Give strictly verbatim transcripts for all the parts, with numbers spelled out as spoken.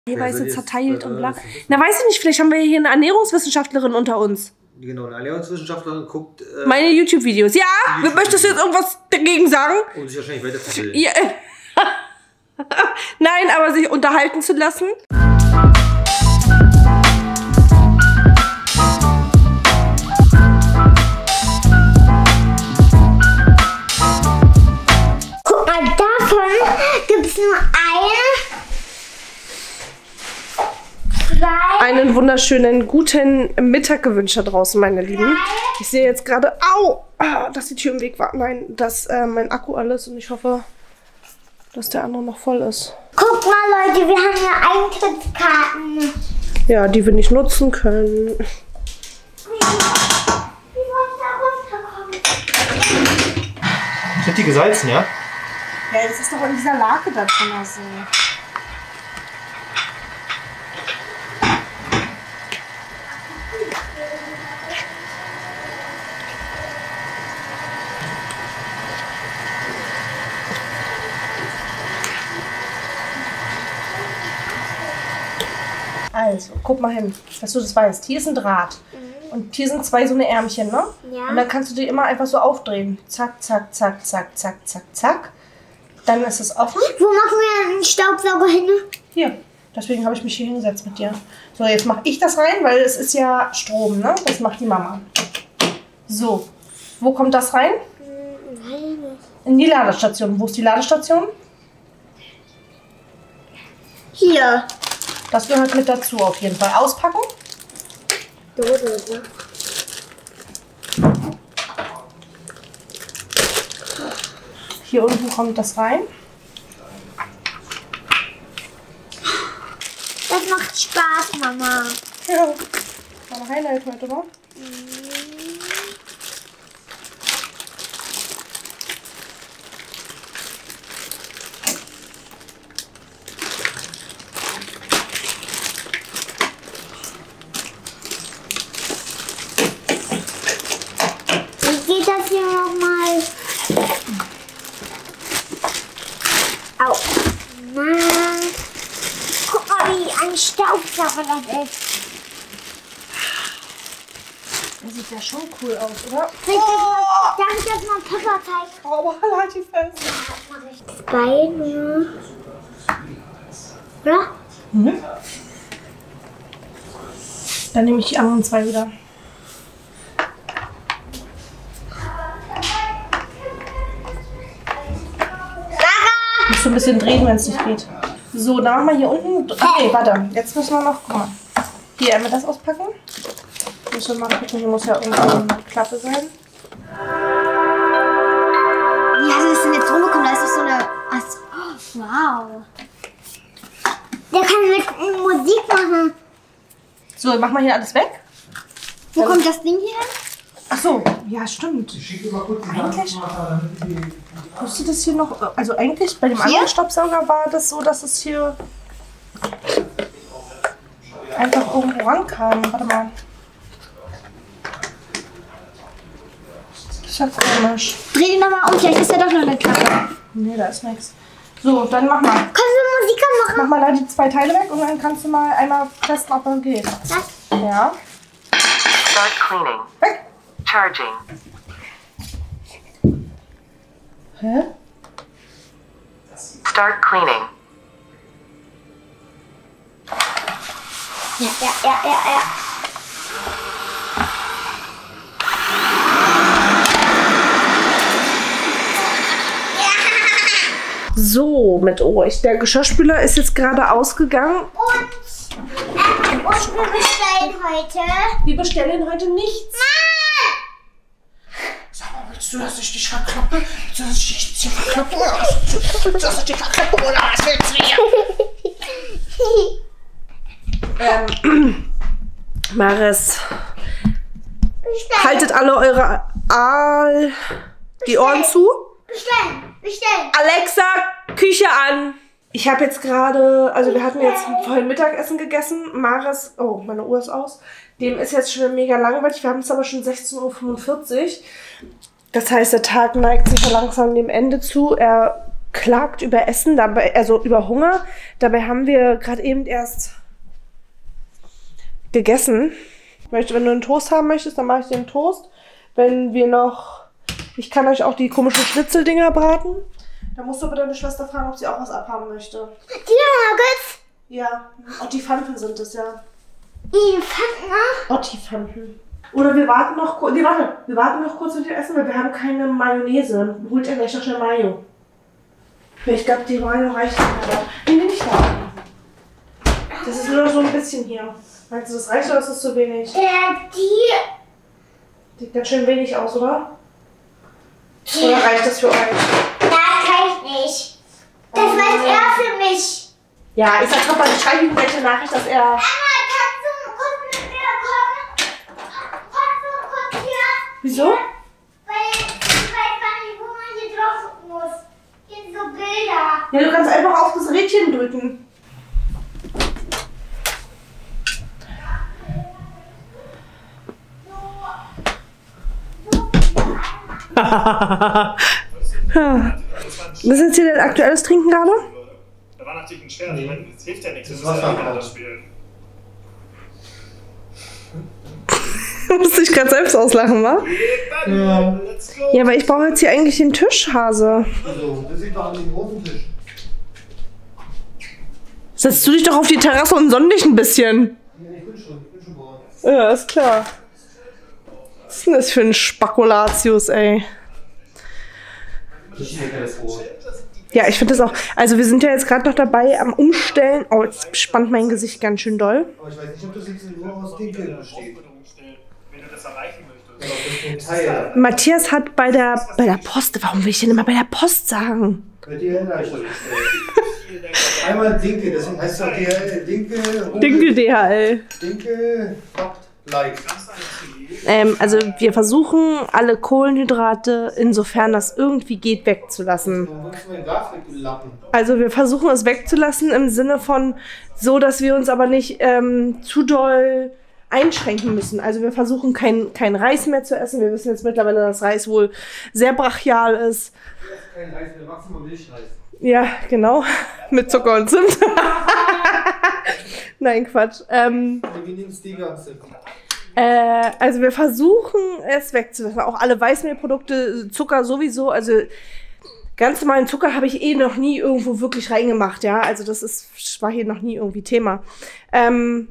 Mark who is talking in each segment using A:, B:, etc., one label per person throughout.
A: Eiweiße zerteilt und bla. Na, weiß ich nicht, vielleicht haben wir hier eine Ernährungswissenschaftlerin unter uns.
B: Genau, eine Ernährungswissenschaftlerin guckt... Äh,
A: meine YouTube-Videos. Ja, YouTube möchtest du jetzt irgendwas dagegen sagen?
B: Um sich wahrscheinlich weiterzubilden.
A: Ja. Nein, aber sich unterhalten zu lassen.
C: Guck mal, davon gibt es nur eine...
A: Einen wunderschönen guten Mittag gewünscht da draußen, meine Lieben. Ich sehe jetzt gerade, au, dass die Tür im Weg war. Nein, dass äh, mein Akku alles und ich hoffe, dass der andere noch voll ist.
C: Guck mal, Leute, wir haben ja Eintrittskarten.
A: Ja, die wir nicht nutzen können.
C: Wie, wie wollen wir da runterkommen?
B: Ich hab die gesalzen, ja?
A: Ja, das ist doch in dieser Lake da drin. Also. Also, guck mal hin, dass du das weißt. Hier ist ein Draht. Mhm. Und hier sind zwei so eine Ärmchen, ne?
C: Ja.
A: Und dann kannst du die immer einfach so aufdrehen. Zack, zack, zack, zack, zack, zack, zack. Dann ist es offen.
C: Wo machen wir einen Staubsauger hin?
A: Hier. Deswegen habe ich mich hier hingesetzt mit dir. So, jetzt mache ich das rein, weil es ist ja Strom, ne? Das macht die Mama. So. Wo kommt das rein?
C: Nein.
A: In die Ladestation. Wo ist die Ladestation?
C: Hier.
A: Das gehört mit dazu auf jeden Fall. Auspacken.
C: So, so, so.
A: Hier unten kommt das rein.
C: Das macht Spaß, Mama.
A: Ja. War ein Highlight heute, wa?
C: Wie geht das hier nochmal? Au. Mann. Guck mal, wie ein Staubsauger das ist.
A: Das sieht ja schon cool aus, oder?
C: Oh. Darf ich das mal Papa zeigen?
A: Oh, aber halt die fest.
C: Beine. Oder?
A: Mhm. Dann nehme ich die anderen zwei wieder. Musst du ein bisschen drehen, wenn es nicht geht. So, dann machen wir hier unten. Ach nee, warte. Jetzt müssen wir noch. Guck mal. Hier einmal das auspacken. Müssen wir mal gucken, hier muss ja irgendwo eine Klappe sein.
C: Wie hast du das denn jetzt rumbekommen? Da ist doch so eine. Oh, wow. Der kann mit Musik machen.
A: So, machen wir hier alles weg.
C: Wo kommt das Ding hier hin?
A: Ach so, ja, stimmt. Eigentlich musste das hier noch. Also, eigentlich bei dem
C: Hier?
A: anderen Staubsauger war das so, dass es hier einfach irgendwo rankam. Warte mal. Das ist ja komisch.
C: Dreh den nochmal um, vielleicht ist da doch noch eine Klappe.
A: Nee, da ist nichts. So, dann mach mal.
C: Kannst du Musik machen?
A: Mach mal da die zwei Teile weg und dann kannst du mal einmal testen, ob das geht.
C: Was?
A: Ja.
D: Start cleaning.
A: Weg.
D: Charging.
A: Hä?
D: Start cleaning.
C: Ja, ja, ja, ja, ja.
A: So, mit O. Ich, der Geschirrspüler ist jetzt gerade ausgegangen.
C: Und, äh, und wir bestellen heute.
A: Wir bestellen heute nichts.
C: Mann!
A: Sag mal, willst du, dass ich dich verklappe? Willst du, dass ich dich jetzt hier verklappe? Willst du, dass ich dich verklappe? Oder was willst du hier? ähm, Maris,
C: Bestellen.
A: haltet alle eure Aal die Ohren zu.
C: Bestellen, bestellen.
A: Alexa, Küche an. Ich habe jetzt gerade, also wir hatten jetzt vorhin Mittagessen gegessen. Maris, oh, meine Uhr ist aus. Dem ist jetzt schon mega langweilig. Wir haben es aber schon sechzehn Uhr fünfundvierzig. Das heißt, der Tag neigt sich so langsam dem Ende zu. Er klagt über Essen, dabei, also über Hunger. Dabei haben wir gerade eben erst gegessen. Wenn du einen Toast haben möchtest, dann mache ich dir einen Toast. Wenn wir noch... Ich kann euch auch die komischen Schnitzeldinger braten. Da musst du aber deine Schwester fragen, ob sie auch was abhaben möchte.
C: Die Nuggets?
A: Ja, Ottifanten sind es, ja.
C: Elefanten auch?
A: Ottifanten. Oder wir warten noch kurz... Nee, warte. Wir warten noch kurz mit dem Essen, weil wir haben keine Mayonnaise. Dann holt ihr gleich noch schnell Mayo. Ich glaube, die Mayo reicht nicht mehr. Nee, nee, nicht da. Das ist nur noch so ein bisschen hier. Meinst du, das reicht oder ist das zu wenig?
C: Ja, die...
A: Sieht ganz schön wenig aus, oder? Oder reicht das für euch?
C: Das reicht nicht. Das reicht eher für mich.
A: Ja, ich sag Papa, ich schreibe ihm gleich eine Nachricht, dass er...
C: Mama, kannst du kurz mit mir kommen? Kannst du kurz hier?
A: Wieso?
C: Weil ich weiß gar nicht, wo man hier drauf muss. Hier sind so Bilder.
A: Ja, du kannst einfach auf das Rädchen drücken. Ja. Was ist jetzt hier dein aktuelles Trinken gerade?
E: Da war natürlich ein Schwert. Ich meine, es hilft ja nichts.
B: Das
E: Das ist ja
B: Wasser.
E: das Spiel.
A: Du musst dich gerade selbst auslachen, wa?
B: Ja.
E: Let's go.
A: Ja, aber ich brauche jetzt hier eigentlich den Tisch, Hase.
B: Also, das sieht doch an den großen Tisch.
A: Setzt du dich doch auf die Terrasse und sonn dich ein bisschen.
B: Ja, ich bin schon, ich bin schon bei uns.
A: Ja, ist klar. Was ist denn das für ein Spakulatius, ey?
B: Das ist mir das Brot.
A: Ja, ich finde das auch. Also wir sind ja jetzt gerade noch dabei am Umstellen. Oh, jetzt spannt mein Gesicht ganz schön doll.
B: Aber ich weiß nicht, ob das jetzt nur aus Dinkel besteht.
E: Wenn du das erreichen möchtest.
B: Oder ob das nur Teil.
A: Matthias hat bei der, bei der Post, warum will ich denn immer bei der Post sagen?
B: Bei D H L habe ich das bestellt. Einmal Dinkel, deswegen heißt es auch D H L. Dinkel.
A: Dinkel D H L.
B: Dinkel. Like.
A: Ähm, also wir versuchen alle Kohlenhydrate, insofern das irgendwie geht, wegzulassen.
B: Warum willst du mein Glas weglappen?
A: Also wir versuchen es wegzulassen im Sinne von so, dass wir uns aber nicht ähm, zu doll einschränken müssen. Also wir versuchen kein, kein Reis mehr zu essen. Wir wissen jetzt mittlerweile, dass Reis wohl sehr brachial ist.
B: Kein Reis mehr, maximal Milchreis.
A: Ja, genau. Mit Zucker und Zimt. Nein, Quatsch. Ähm,
B: Wir nehmen Stevia und Zimt.
A: Äh, also wir versuchen es wegzulassen. Auch alle Weißmehlprodukte, Zucker sowieso. Also ganz normalen Zucker habe ich eh noch nie irgendwo wirklich reingemacht, ja. Also das ist, war hier noch nie irgendwie Thema. Ähm,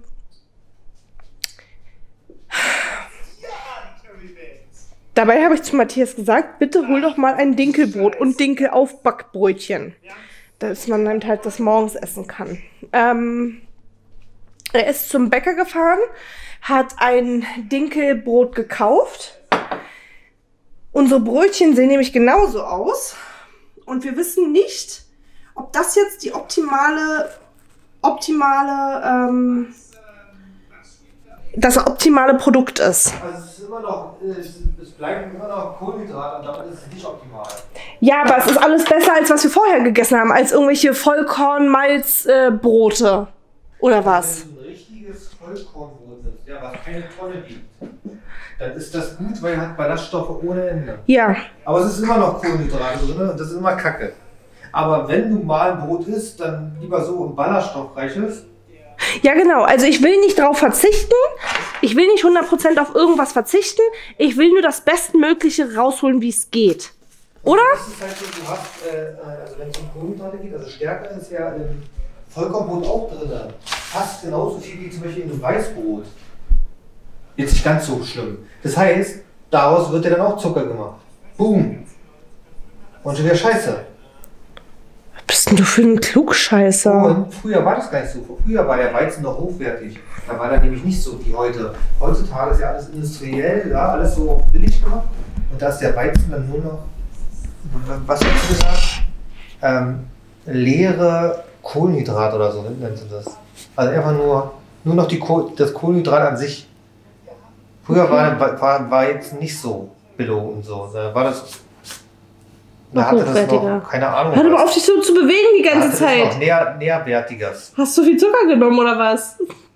A: dabei habe ich zu Matthias gesagt, bitte hol doch mal ein Dinkelbrot und Dinkelaufbackbrötchen, dass man dann halt das morgens essen kann. Ähm, er ist zum Bäcker gefahren, hat ein Dinkelbrot gekauft. Unsere Brötchen sehen nämlich genauso aus. Und wir wissen nicht, ob das jetzt die optimale, optimale, ähm, das optimale Produkt ist.
B: Also es ist immer noch, es, es bleiben immer noch Kohlenhydrate und damit ist es nicht optimal.
A: Ja, aber es ist alles besser, als was wir vorher gegessen haben, als irgendwelche Vollkorn-Malz-Brote. Oder was?
B: Wenn du ein richtiges Vollkornbrot nimmst, ja, was keine Tonne wiegt, dann ist das gut, weil er hat Ballaststoffe ohne Ende.
A: Ja.
B: Aber es ist immer noch Kohlenhydrate drin und das ist immer Kacke. Aber wenn du mal ein Brot isst, dann lieber so ein ballaststoffreiches.
A: Ja, genau. Also ich will nicht drauf verzichten. Ich will nicht hundert Prozent auf irgendwas verzichten. Ich will nur das Bestmögliche rausholen, wie es geht. Oder?
B: Das ist halt so, du hast, äh, also wenn es um Kohlenhydrate geht, also Stärke ist ja im Vollkornbrot auch drin. Fast genauso viel wie zum Beispiel in einem Weißbrot. Jetzt nicht ganz so schlimm. Das heißt, daraus wird ja dann auch Zucker gemacht. Boom. Und schon wieder Scheiße.
A: Was bist denn du für ein Klugscheißer?
B: Und früher war das gar nicht so. Früher war der Weizen noch hochwertig. Da war der nämlich nicht so wie heute. Heutzutage ist ja alles industriell, ja, alles so billig gemacht. Und da ist der Weizen dann nur noch, was hast du gesagt? Ähm, leere Kohlenhydrate oder so nennst du das. Also einfach nur, nur noch die Koh das Kohlenhydrat an sich. Früher
A: Okay.
B: war, war, war jetzt nicht so billo und so. Da war das. Da
A: Noch
B: hatte das
A: hochwertiger.
B: noch, keine Ahnung.
A: Hör doch mal
B: was.
A: auf, dich so zu bewegen die
B: Da
A: ganze
B: hatte das noch
A: Zeit.
B: näher, nährwertiges.
A: Hast du viel Zucker genommen oder was?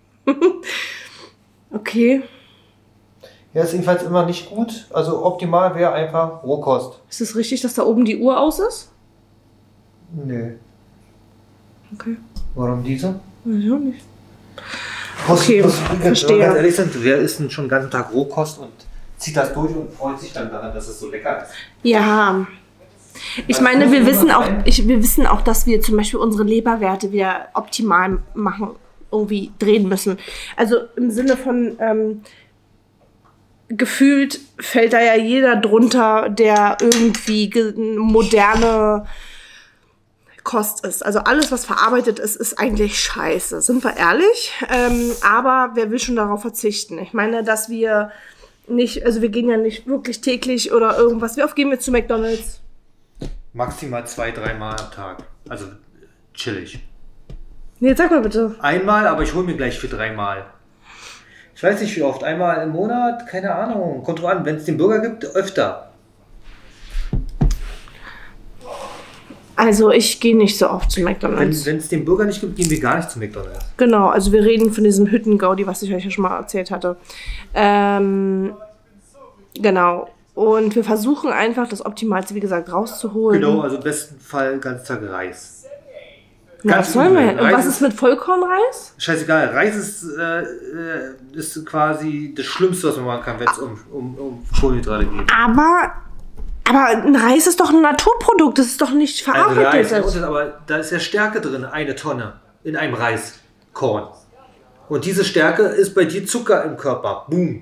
A: Okay.
B: Ja, ist jedenfalls immer nicht gut. Also optimal wäre einfach Rohkost.
A: Ist es richtig, dass da oben die Uhr aus ist?
B: Nee.
A: Okay.
B: Warum diese?
A: Weiß ich auch nicht.
B: Muss,
A: Okay,
B: muss,
A: verstehe.
B: Ganz ehrlich sein, wer isst denn schon den ganzen Tag Rohkost und zieht das durch und freut sich dann daran, dass es so lecker ist?
A: Ja. Ich
B: Also
A: meine,
B: muss
A: wir
B: man
A: wissen
B: mal
A: auch,
B: rein.
A: ich, wir wissen auch, dass wir zum Beispiel unsere Leberwerte wieder optimal machen, irgendwie drehen müssen. Also im Sinne von ähm, gefühlt fällt da ja jeder drunter, der irgendwie ge- moderne Kost ist. Also alles, was verarbeitet ist, ist eigentlich scheiße. Sind wir ehrlich? Ähm, aber wer will schon darauf verzichten? Ich meine, dass wir nicht, also wir gehen ja nicht wirklich täglich oder irgendwas. Wie oft gehen wir zu McDonald's?
B: Maximal zwei, dreimal am Tag. Also chillig.
A: Nee, jetzt sag mal bitte.
B: Einmal, aber ich hole mir gleich für dreimal. Ich weiß nicht wie oft. Einmal im Monat, keine Ahnung. Kommt drauf an, wenn es den Burger gibt, öfter.
A: Also ich gehe nicht so oft zu
B: Wenn
A: McDonald's.
B: es den Burger nicht gibt, gehen wir gar nicht zu McDonald's.
A: Genau, also wir reden von diesem Hüttengaudi, was ich euch ja schon mal erzählt hatte. Ähm, genau. Und wir versuchen einfach das Optimalste, wie gesagt, rauszuholen.
B: Genau, also im besten Fall ganz Tag Reis.
A: Na,
B: ganz
A: was sollen wir
B: übel.
A: denn? Und
B: Reis
A: was ist mit Vollkornreis?
B: Scheißegal, Reis ist, äh, äh, ist quasi das Schlimmste, was man machen kann, wenn es um, um, um Kohlenhydrate geht.
A: Aber, aber ein Reis ist doch ein Naturprodukt, das ist doch nicht
B: Also Reis,
A: verarbeitet.
B: ja, aber da ist ja Stärke drin, eine Tonne in einem Reiskorn. Und diese Stärke ist bei dir Zucker im Körper. Boom.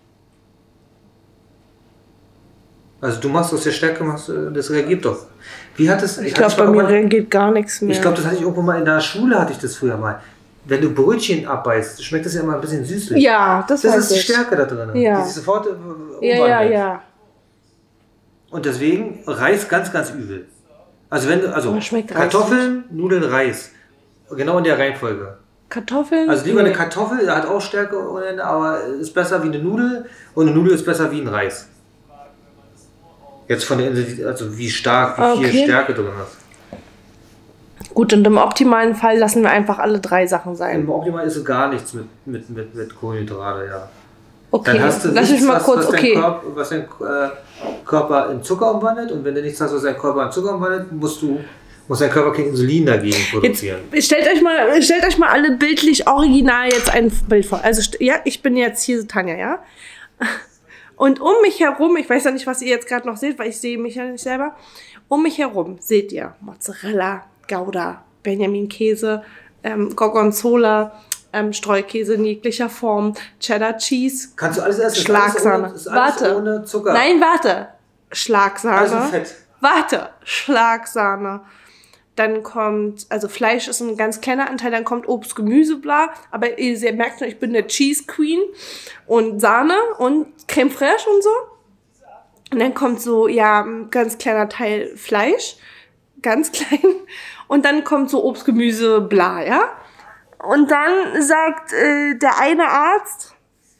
B: Also du machst aus der Stärke, machst, äh, das reagiert doch. Wie hat es?
A: Ich glaube, bei mir reagiert gar nichts mehr.
B: Ich glaube, das hatte ich irgendwo mal in der Schule, hatte ich das früher mal. Wenn du Brötchen abbeißt, schmeckt das ja immer ein bisschen süßlich.
A: ja, das,
B: Das
A: weiß
B: ist die
A: ich.
B: Stärke da drin,
A: Ja.
B: die sich sofort äh, umwandelt.
A: Ja, ja, ja.
B: Und deswegen Reis ganz, ganz übel. Also wenn du, also
A: Aber schmeckt Reis
B: Kartoffeln, Nudeln, Reis. Genau in der Reihenfolge.
A: Kartoffeln?
B: Also lieber eine
A: Nee.
B: Kartoffel, hat auch Stärke, ohne Ende, aber ist besser wie eine Nudel und eine Nudel ist besser wie ein Reis. Jetzt von der Intensität, also wie stark, wie viel
A: Okay.
B: Stärke drin ist.
A: Gut, und im optimalen Fall lassen wir einfach alle drei Sachen sein.
B: Im Optimal ist so gar nichts mit, mit, mit, mit Kohlenhydrate, ja.
A: Okay,
B: Dann hast du
A: lass
B: nichts,
A: mich mal
B: was,
A: kurz,
B: was,
A: okay.
B: dein Körper, was dein äh, Körper in Zucker umwandelt, und wenn du nichts hast, was dein Körper in Zucker umwandelt, musst du muss dein Körper kein Insulin dagegen
A: Jetzt
B: produzieren.
A: stellt euch mal, stellt euch mal alle bildlich original jetzt ein Bild vor. Also st- ja, ich bin jetzt hier Tanja, ja. Und um mich herum, ich weiß ja nicht, was ihr jetzt gerade noch seht, weil ich sehe mich ja nicht selber. Um mich herum seht ihr Mozzarella, Gouda, Benjamin-Käse, ähm, Gorgonzola, ähm, Streukäse in jeglicher Form, Cheddar Cheese,
B: Kannst du alles essen? Ist
A: Schlagsahne.
B: Alles ohne, ist alles
A: Warte.
B: ohne Zucker.
A: Nein, warte. Schlagsahne.
B: Also Fett.
A: Warte. Schlagsahne. Dann kommt, also Fleisch ist ein ganz kleiner Anteil, dann kommt Obst, Gemüse, bla. Aber ihr seht, merkt schon, ich bin der Cheese Queen. Und Sahne und Creme fraiche und so. Und dann kommt so, ja, ein ganz kleiner Teil Fleisch. Ganz klein. Und dann kommt so Obst, Gemüse, bla, ja. Und dann sagt äh, der eine Arzt,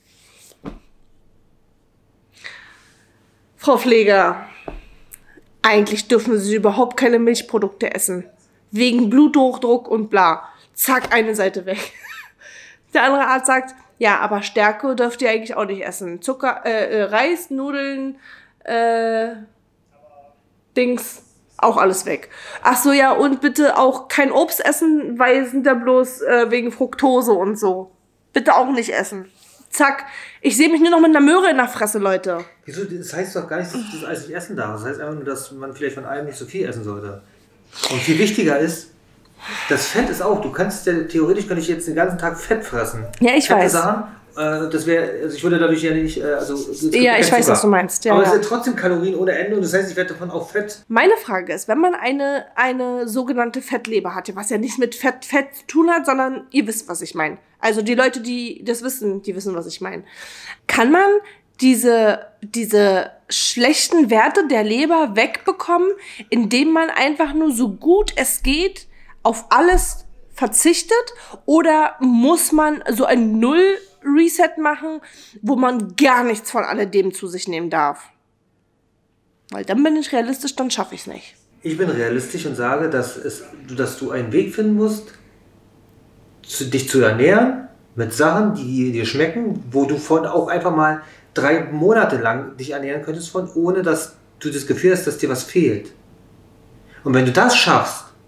A: Frau Pfleger, eigentlich dürfen Sie überhaupt keine Milchprodukte essen. Wegen Bluthochdruck und bla. Zack, eine Seite weg. Der andere Arzt sagt, ja, aber Stärke dürft ihr eigentlich auch nicht essen. Zucker, äh, äh, Reis, Nudeln, äh, Dings, auch alles weg. Ach so, ja, und bitte auch kein Obst essen, weil sind da bloß äh, wegen Fructose und so. Bitte auch nicht essen. Zack. Ich sehe mich nur noch mit einer Möhre in der Fresse, Leute.
B: Wieso? Das heißt doch gar nicht, dass das alles nicht essen darf. Das heißt einfach nur, dass man vielleicht von allem nicht so viel essen sollte. Und viel wichtiger ist, das Fett ist auch, du kannst ja, theoretisch könnte ich jetzt den ganzen Tag Fett fressen.
A: Ja, ich
B: Fette
A: weiß.
B: Sachen, äh, das wäre, also ich würde dadurch ja nicht, äh, also es gibt
A: Ja,
B: keinen
A: ich weiß,
B: Zucker.
A: was du meinst. Ja,
B: Aber es
A: ja.
B: sind trotzdem Kalorien ohne Ende, und das heißt, ich werde davon auch Fett.
A: Meine Frage ist, wenn man eine, eine sogenannte Fettleber hatte, was ja nichts mit Fett, Fett zu tun hat, sondern ihr wisst, was ich meine. Also die Leute, die das wissen, die wissen, was ich meine. Kann man diese, diese schlechten Werte der Leber wegbekommen, indem man einfach nur so gut es geht auf alles verzichtet? Oder muss man so ein Null-Reset machen, wo man gar nichts von alledem zu sich nehmen darf? Weil dann bin ich realistisch, dann schaffe ich es nicht.
B: Ich bin realistisch und sage, dass, es, dass du einen Weg finden musst, zu, dich zu ernähren mit Sachen, die dir schmecken, wo du von auch einfach mal drei Monate lang dich ernähren könntest von, ohne dass du das Gefühl hast, dass dir was fehlt. Und wenn du das schaffst,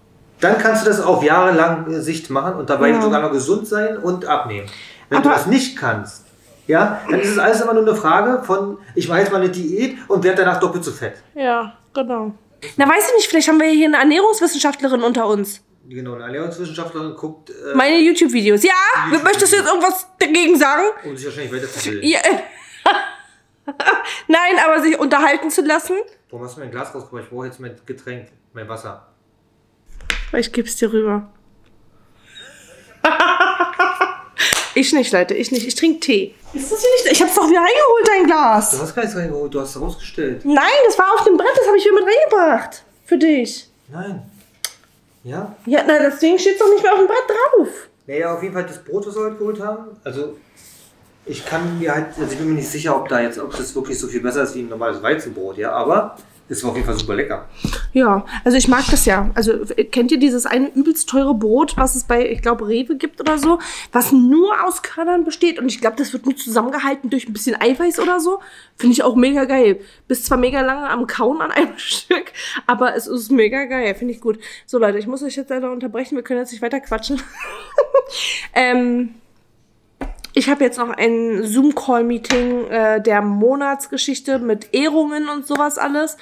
B: dann kannst du das auf jahrelang äh, Sicht machen und dabei
A: Ja.
B: sogar noch gesund sein und abnehmen. Wenn
A: Aber-
B: du das nicht kannst, ja, dann ist es alles immer nur eine Frage von, ich mache jetzt mal eine Diät und werde danach doppelt so fett.
A: Ja, genau. Na, weiß ich nicht, vielleicht haben wir hier eine Ernährungswissenschaftlerin unter uns.
B: Genau, eine Ernährungswissenschaftlerin guckt, äh,
A: Meine YouTube-Videos. Ja, möchtest du jetzt irgendwas dagegen sagen?
B: um sich wahrscheinlich weiterzubilden.
A: Ja. Nein, aber sich unterhalten zu lassen.
B: Warum hast du mein Glas rausgebracht? Ich brauche jetzt mein Getränk, mein Wasser.
A: Ich geb's dir rüber. Ich nicht, Leute, ich nicht. Ich trinke Tee. Ist das hier nicht? Ich hab's doch wieder reingeholt, dein
B: Du
A: Glas.
B: hast gar nichts reingeholt, du hast es rausgestellt.
A: Nein, das war auf dem Brett, das habe ich hier mit reingebracht. Für dich.
B: Nein. Ja?
A: Ja, na, deswegen steht's doch nicht mehr auf dem Brett drauf.
B: Naja, auf jeden Fall das Brot, was wir heute geholt haben. Also, ich kann mir halt, also ich bin mir nicht sicher, ob da jetzt, ob das wirklich so viel besser ist wie ein normales Weizenbrot, ja, aber es war auf jeden Fall super lecker.
A: Ja, also ich mag das ja. Also kennt ihr dieses eine übelst teure Brot, was es bei, ich glaube, Rewe gibt oder so, was nur aus Körnern besteht und ich glaube, das wird nur zusammengehalten durch ein bisschen Eiweiß oder so. Finde ich auch mega geil. Bist zwar mega lange am Kauen an einem Stück, aber es ist mega geil. Finde ich gut. So Leute, ich muss euch jetzt leider unterbrechen. Wir können jetzt nicht weiter quatschen. ähm... Ich habe jetzt noch ein Zoom-Call-Meeting äh, der Monatsgeschichte mit Ehrungen und sowas alles.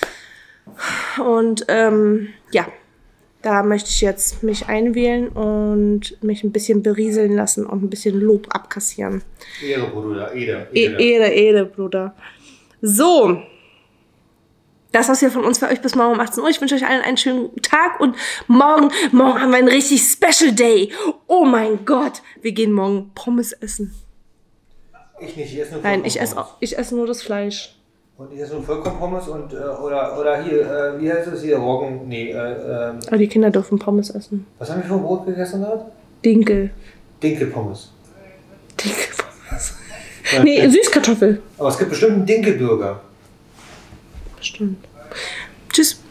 A: Und ähm, ja, da möchte ich jetzt mich einwählen und mich ein bisschen berieseln lassen und ein bisschen Lob abkassieren.
B: Ehre, Bruder, Ede.
A: E- Ede, Ede, Bruder. So. Das war's hier von uns für euch bis morgen um achtzehn Uhr. Ich wünsche euch allen einen schönen Tag und morgen, morgen haben wir einen richtig Special Day. Oh mein Gott, wir gehen morgen Pommes essen.
B: Ich nicht, ich esse nur
A: Nein, ich esse,
B: Vollkornpommes.
A: ich esse nur das Fleisch.
B: Und ich esse nur Vollkornpommes und, äh, oder, oder hier, äh, wie heißt das hier, Roggen, nee, äh, ähm,
A: Aber die Kinder dürfen Pommes essen.
B: was haben wir für ein Brot gegessen gerade?
A: Dinkel.
B: Dinkelpommes.
A: Dinkelpommes. Nee, Süßkartoffel.
B: Aber es gibt bestimmt einen Dinkelburger.
A: Bestimmt. Tschüss.